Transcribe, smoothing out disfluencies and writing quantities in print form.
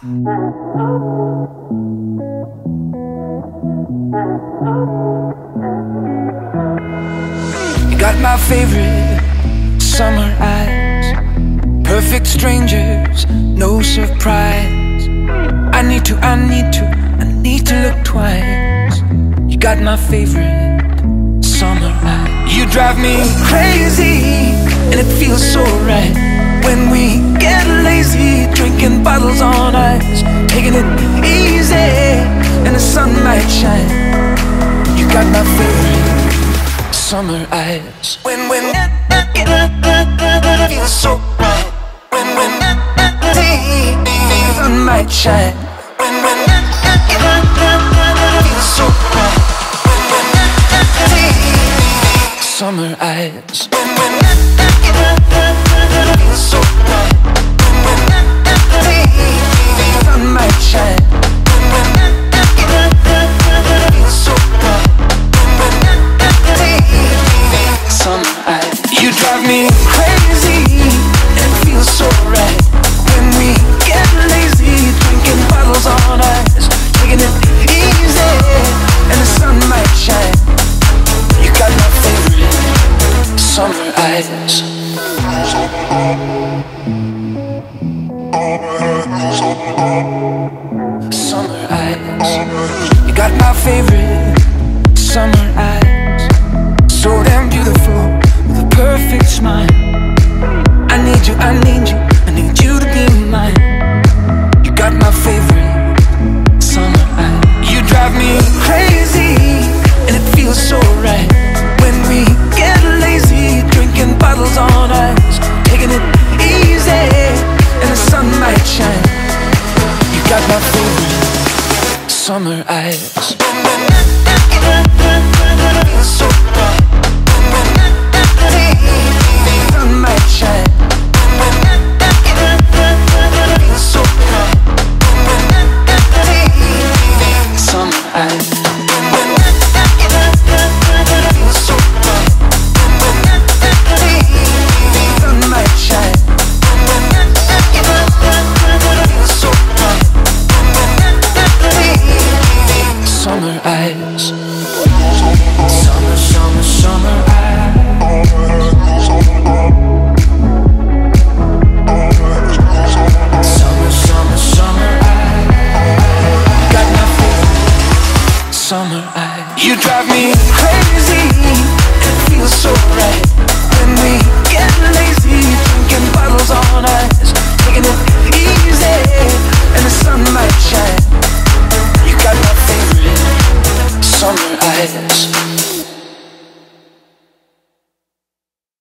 You got my favorite summer eyes, perfect strangers, no surprise. I need to look twice. You got my favorite summer eyes. You drive me crazy, and it feels so right when we get lazy, drinking bottles on ice, taking it easy, and the sun might shine. You got my favorite summer eyes. When it feels so right, when the sun might shine. When it feels so right, when summer eyes. When it feels so right, when the sun might shine. When it feels so right, when summer eyes. You drive me crazy, and it feels so right when we get lazy, drinking bottles on ice, taking it easy, and the sun might shine. You got my favorite summer eyes. Summer eyes. You got my favorite summer eyes, so damn beautiful, with a perfect smile. I need you, I need you, I need you to be mine. You got my favorite summer eyes. You drive me crazy, and it feels so right when we get lazy, drinking bottles on ice, taking it easy, and the sun might shine. You got my favorite summer eyes. It feels so right when the sun might shine. It feels so right when summer eyes. It feels so right when the sun might shine. It feels so right summer eyes. Summer, summer, summer eyes. Summer, summer, summer eyes. Got my favorite summer eyes. You drive me crazy, it feels so right when we get lazy, drinking bottles on ice, taking it easy, and the sun might shine. You got my favorite summer eyes.